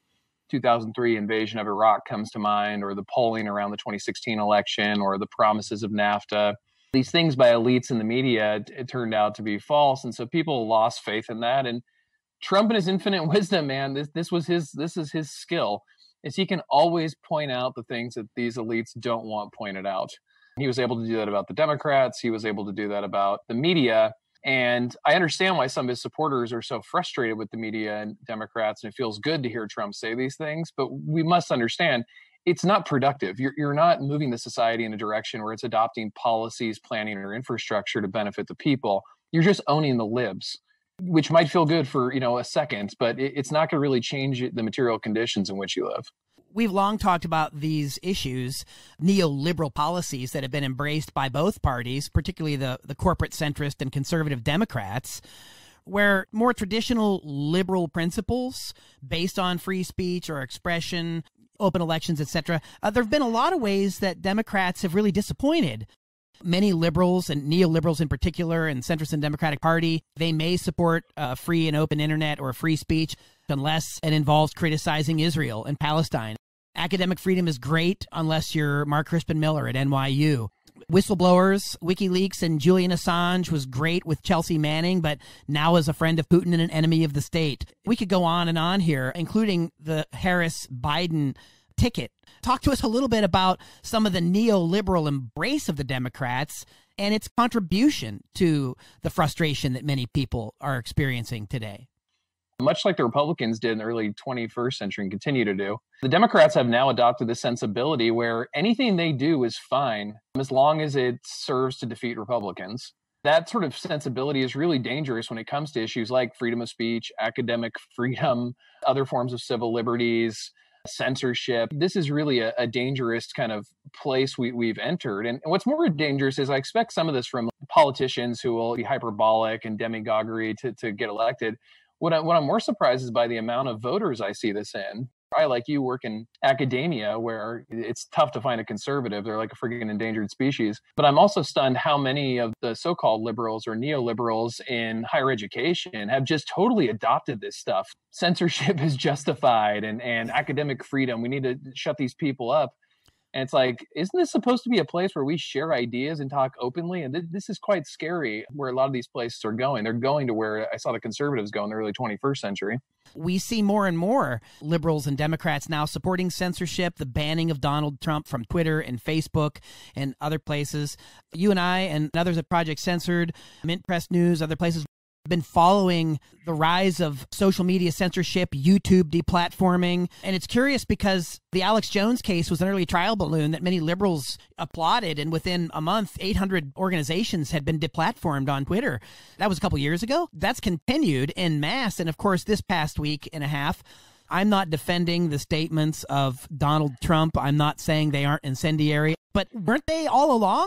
[SPEAKER 4] 2003 invasion of Iraq comes to mind, or the polling around the 2016 election, or the promises of NAFTA. These things by elites in the media, it turned out to be false. And so people lost faith in that. And Trump, in his infinite wisdom, man, this is his skill, is he can always point out the things that these elites don't want pointed out. He was able to do that about the Democrats. He was able to do that about the media. And I understand why some of his supporters are so frustrated with the media and Democrats, and it feels good to hear Trump say these things. But we must understand it's not productive. You're not moving the society in a direction where it's adopting policies, planning, or infrastructure to benefit the people. You're just owning the libs, which might feel good for, a second, but it's not going to really change the material conditions in which you live.
[SPEAKER 1] We've long talked about these issues, neoliberal policies that have been embraced by both parties, particularly the corporate centrist and conservative Democrats, where more traditional liberal principles based on free speech or expression, open elections, etc. There have been a lot of ways that Democrats have really disappointed. Many liberals and neoliberals in particular, and centrist and Democratic Party, they may support free and open internet or free speech unless it involves criticizing Israel and Palestine. Academic freedom is great unless you're Mark Crispin Miller at NYU. Whistleblowers, WikiLeaks, and Julian Assange was great with Chelsea Manning, but now is a friend of Putin and an enemy of the state. We could go on and on here, including the Harris-Biden ticket. Talk to us a little bit about some of the neoliberal embrace of the Democrats and its contribution to the frustration that many people are experiencing today.
[SPEAKER 4] Much like the Republicans did in the early 21st century and continue to do, the Democrats have now adopted this sensibility where anything they do is fine as long as it serves to defeat Republicans. That sort of sensibility is really dangerous when it comes to issues like freedom of speech, academic freedom, other forms of civil liberties, censorship. This is really a dangerous kind of place we've entered. And what's more dangerous is I expect some of this from politicians who will be hyperbolic and demagoguery to get elected. What I'm more surprised is by the amount of voters I see this in. I, like you, work in academia where it's tough to find a conservative. They're like a freaking endangered species. But I'm also stunned how many of the so-called liberals or neoliberals in higher education have just totally adopted this stuff. Censorship is justified and academic freedom. We need to shut these people up. And it's like, isn't this supposed to be a place where we share ideas and talk openly? And this is quite scary where a lot of these places are going. They're going to where I saw the conservatives go in the early 21st century.
[SPEAKER 1] We see more and more liberals and Democrats now supporting censorship, the banning of Donald Trump from Twitter and Facebook and other places. You and I and others at Project Censored, Mint Press News, other places, been following the rise of social media censorship, YouTube deplatforming. And it's curious because the Alex Jones case was an early trial balloon that many liberals applauded. And within a month, 800 organizations had been deplatformed on Twitter. That was a couple years ago. That's continued en masse. And of course, this past week and a half, I'm not defending the statements of Donald Trump. I'm not saying they aren't incendiary, but weren't they all along?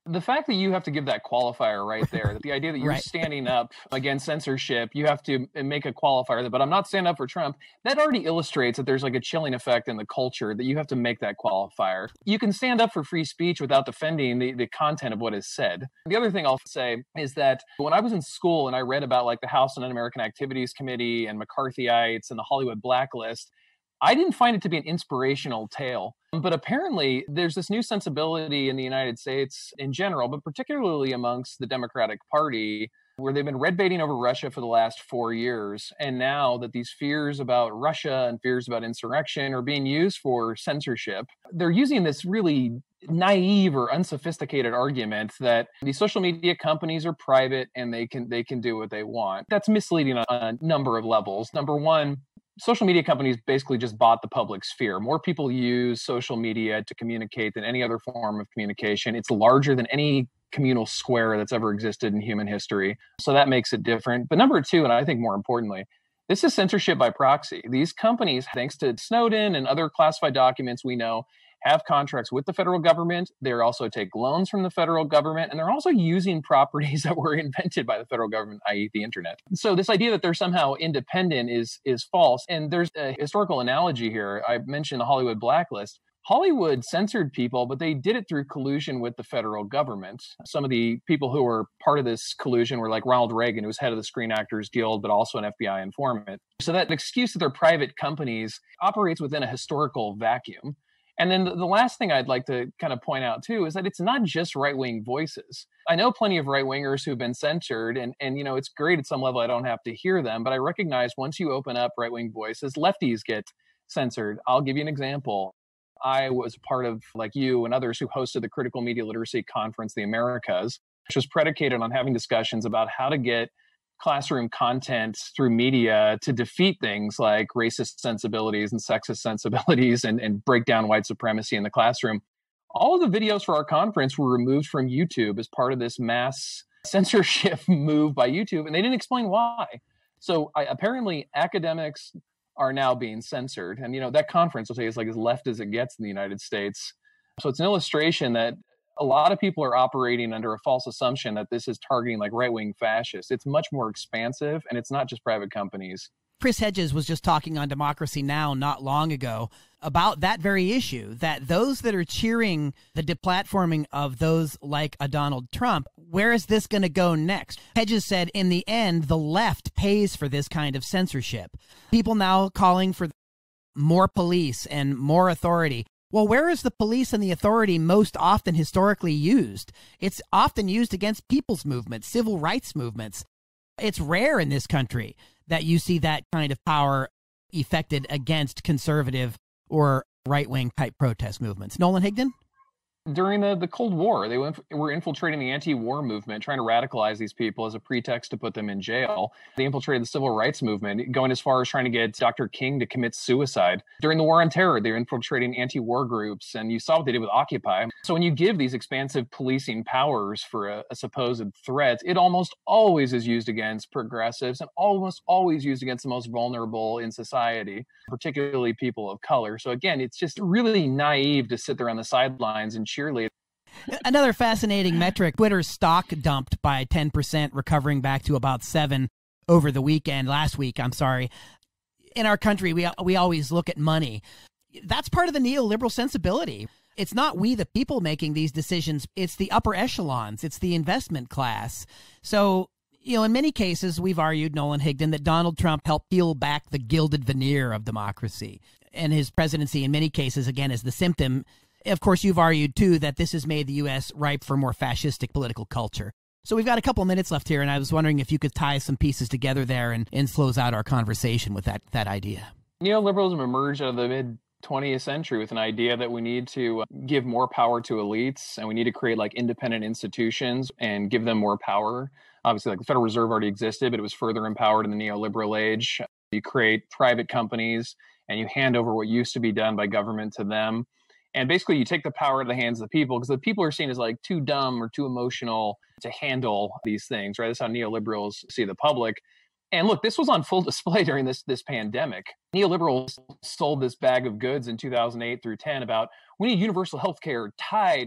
[SPEAKER 4] The fact that you have to give that qualifier right there, that the idea that you're
[SPEAKER 1] Right.
[SPEAKER 4] standing up against censorship, you have to make a qualifier, but I'm not standing up for Trump, that already illustrates that there's like a chilling effect in the culture that you have to make that qualifier. You can stand up for free speech without defending the content of what is said. The other thing I'll say is that when I was in school and I read about like the House Un-American Activities Committee and McCarthyites and the Hollywood Blacklist, I didn't find it to be an inspirational tale. But apparently, there's this new sensibility in the United States in general, but particularly amongst the Democratic Party, where they've been red baiting over Russia for the last 4 years. And now that these fears about Russia and fears about insurrection are being used for censorship, they're using this really naive or unsophisticated argument that these social media companies are private and they can do what they want. That's misleading on a number of levels. Number one, social media companies basically just bought the public sphere. More people use social media to communicate than any other form of communication. It's larger than any communal square that's ever existed in human history. So that makes it different. But number two, and I think more importantly, this is censorship by proxy. These companies, thanks to Snowden and other classified documents we know, have contracts with the federal government. They also take loans from the federal government, and they're also using properties that were invented by the federal government, i.e. the internet. So this idea that they're somehow independent is false. And there's a historical analogy here. I mentioned the Hollywood Blacklist. Hollywood censored people, but they did it through collusion with the federal government. Some of the people who were part of this collusion were like Ronald Reagan, who was head of the Screen Actors Guild, but also an FBI informant. So that excuse that they're private companies operates within a historical vacuum. And then the last thing I'd like to kind of point out, too, is that it's not just right-wing voices. I know plenty of right-wingers who've been censored, and you know, it's great at some level I don't have to hear them, but I recognize once you open up right-wing voices, lefties get censored. I'll give you an example. I was part of, like you and others, who hosted the Critical Media Literacy Conference, the Americas, which was predicated on having discussions about how to get classroom content through media to defeat things like racist sensibilities and sexist sensibilities and break down white supremacy in the classroom. All of the videos for our conference were removed from YouTube as part of this mass censorship move by YouTube, and they didn't explain why. So apparently academics are now being censored. And, you know, that conference, I'll say, is like as left as it gets in the United States. So it's an illustration that a lot of people are operating under a false assumption that this is targeting like right-wing fascists. It's much more expansive, and it's not just private companies.
[SPEAKER 1] Chris Hedges was just talking on Democracy Now! Not long ago about that very issue, that those that are cheering the deplatforming of those like a Donald Trump, where is this going to go next? Hedges said, in the end, the left pays for this kind of censorship. People now calling for more police and more authority. Well, where is the police and the authority most often historically used? It's often used against people's movements, civil rights movements. It's rare in this country that you see that kind of power effected against conservative or right-wing type protest movements. Nolan Higdon?
[SPEAKER 4] During the Cold War, they were infiltrating the anti-war movement, trying to radicalize these people as a pretext to put them in jail. They infiltrated the civil rights movement, going as far as trying to get Dr. King to commit suicide. During the War on Terror, they were infiltrating anti-war groups, and you saw what they did with Occupy. So when you give these expansive policing powers for a supposed threat, it almost always is used against progressives and almost always used against the most vulnerable in society, particularly people of color. So again, it's just really naive to sit there on the sidelines and cheerlead.
[SPEAKER 1] Another fascinating metric, Twitter's stock dumped by 10%, recovering back to about 7 over the weekend, last week, I'm sorry. In our country, we always look at money. That's part of the neoliberal sensibility. It's not we, the people, making these decisions. It's the upper echelons. It's the investment class. So, you know, in many cases, we've argued, Nolan Higdon, that Donald Trump helped peel back the gilded veneer of democracy. And his presidency, in many cases, again, is the symptom. Of course, you've argued, too, that this has made the U.S. ripe for more fascistic political culture. So we've got a couple of minutes left here, and I was wondering if you could tie some pieces together there and close out our conversation with that idea.
[SPEAKER 4] Neoliberalism emerged out of the mid-20th century with an idea that we need to give more power to elites, and we need to create like independent institutions and give them more power. Obviously, like the Federal Reserve already existed, but it was further empowered in the neoliberal age. You create private companies, and you hand over what used to be done by government to them. And basically, you take the power out of the hands of the people because the people are seen as like too dumb or too emotional to handle these things, right? That's how neoliberals see the public. And look, this was on full display during this pandemic. Neoliberals sold this bag of goods in 2008 through 10 about we need universal health care tied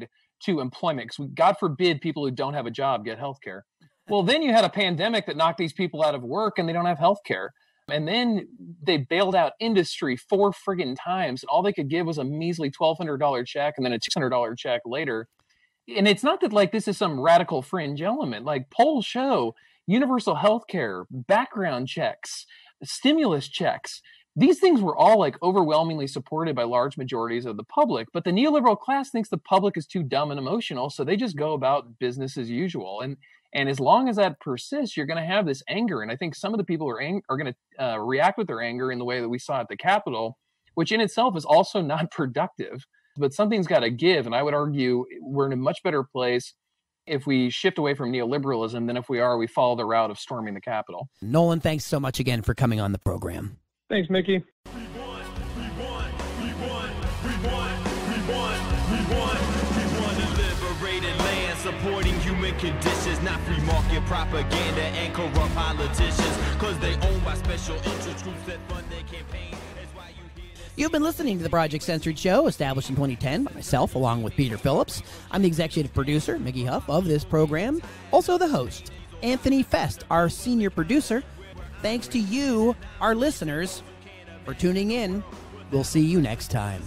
[SPEAKER 4] to employment, because God forbid people who don't have a job get health care. Well, then you had a pandemic that knocked these people out of work and they don't have health care. And then they bailed out industry 4 friggin' times. And all they could give was a measly $1,200 check and then a $600 check later. And it's not that like this is some radical fringe element. Like polls show universal health care, background checks, stimulus checks. These things were all like overwhelmingly supported by large majorities of the public. But the neoliberal class thinks the public is too dumb and emotional. So they just go about business as usual. And as long as that persists, you're going to have this anger. And I think some of the people are going to react with their anger in the way that we saw at the Capitol, which in itself is also not productive. But something's got to give. And I would argue we're in a much better place if we shift away from neoliberalism than if we follow the route of storming the Capitol.
[SPEAKER 1] Nolan, thanks so much again for coming on the program.
[SPEAKER 4] Thanks, Mickey.
[SPEAKER 2] Supporting human conditions, not free market propaganda and corrupt politicians, because they owned by special interest groups that fund their campaigns.
[SPEAKER 1] You've been listening to the Project Censored show, established in 2010 by myself, along with Peter Phillips. I'm the executive producer, Mickey Huff, of this program. Also the host, Anthony Fest, our senior producer. Thanks to you, our listeners, for tuning in. We'll see you next time.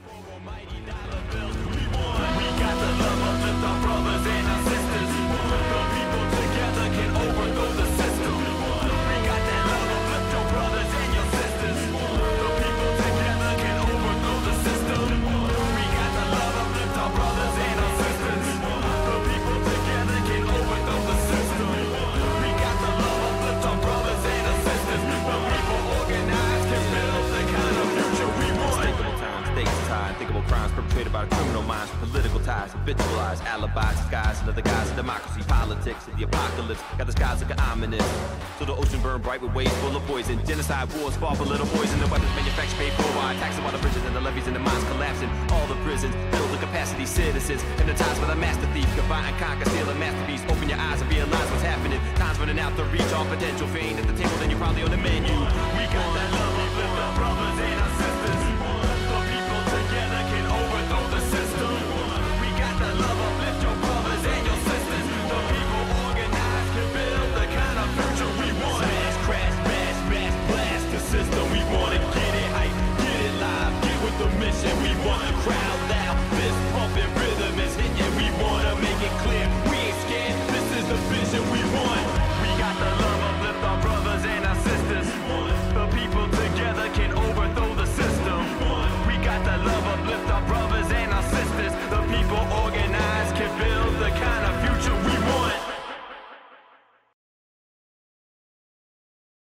[SPEAKER 1] Crimes perpetrated by criminal minds, political ties, habitualized alibis, disguised under the guise of democracy, politics, and the apocalypse. Got the skies looking ominous. So the ocean burned bright with waves full of poison. Genocide wars fought for little poison. The weapons manufactured paid for by taxing while the bridges and the levees and the mines collapsing. All the prisons filled with capacity citizens. Hypnotized by the master thief. Combine and conquer, steal a masterpiece. Open your eyes and realize what's happening. Time's running out to reach all potential. Fame at the table, then you're probably on the menu. We got that love, we lift our brothers in